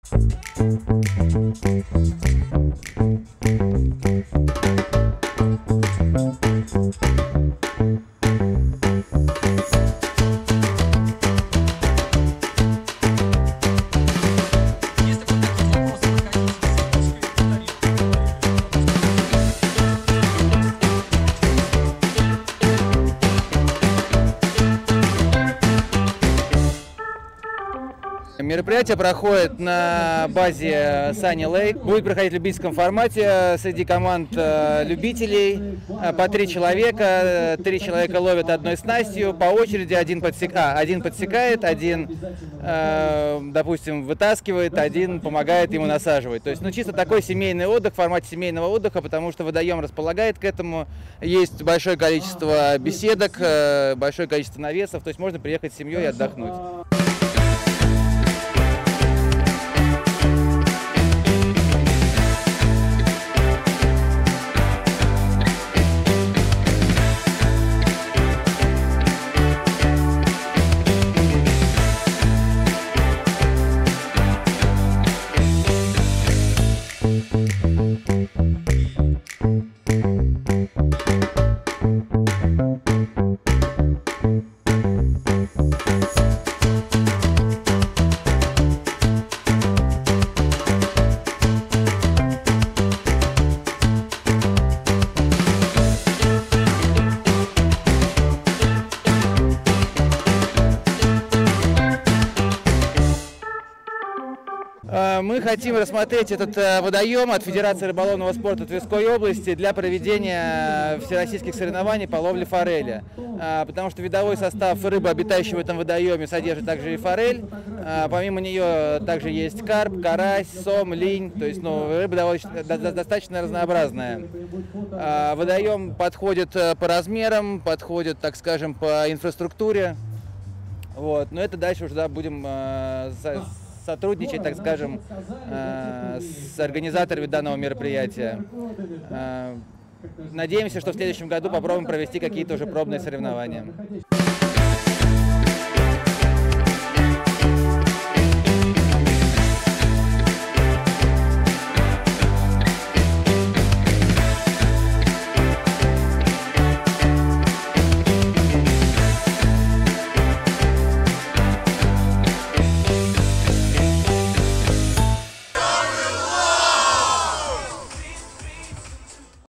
Мероприятие проходит на базе Sunny Lake. Будет проходить в любительском формате среди команд любителей. По 3 человека. 3 человека ловят одной снастью. По очереди один подсекает, один, допустим, вытаскивает, один помогает ему насаживать. То есть, чисто такой семейный отдых, в формате семейного отдыха, потому что водоем располагает к этому. Есть большое количество беседок, большое количество навесов. То есть можно приехать с семьей и отдохнуть. Мы хотим рассмотреть этот водоем от Федерации рыболовного спорта Тверской области для проведения всероссийских соревнований по ловле форели. Потому что видовой состав рыбы, обитающей в этом водоеме, содержит также и форель. Помимо нее также есть карп, карась, сом, линь. То есть рыба достаточно разнообразная. Водоем подходит по размерам, подходит, так скажем, по инфраструктуре. Но это дальше уже будем сотрудничать, так скажем, с организаторами данного мероприятия. Надеемся, что в следующем году попробуем провести какие-то уже пробные соревнования.